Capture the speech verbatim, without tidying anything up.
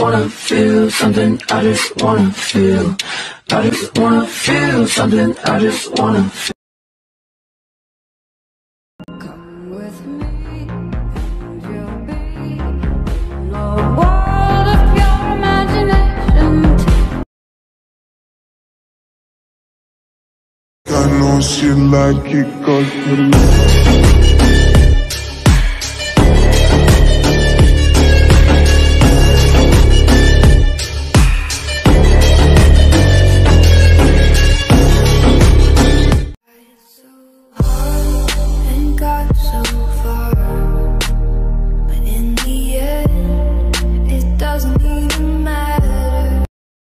wanna feel something, I just wanna feel. I just wanna feel something, I just wanna feel. Come with me and you'll be in a world of pure imagination. I know she like it 'cause you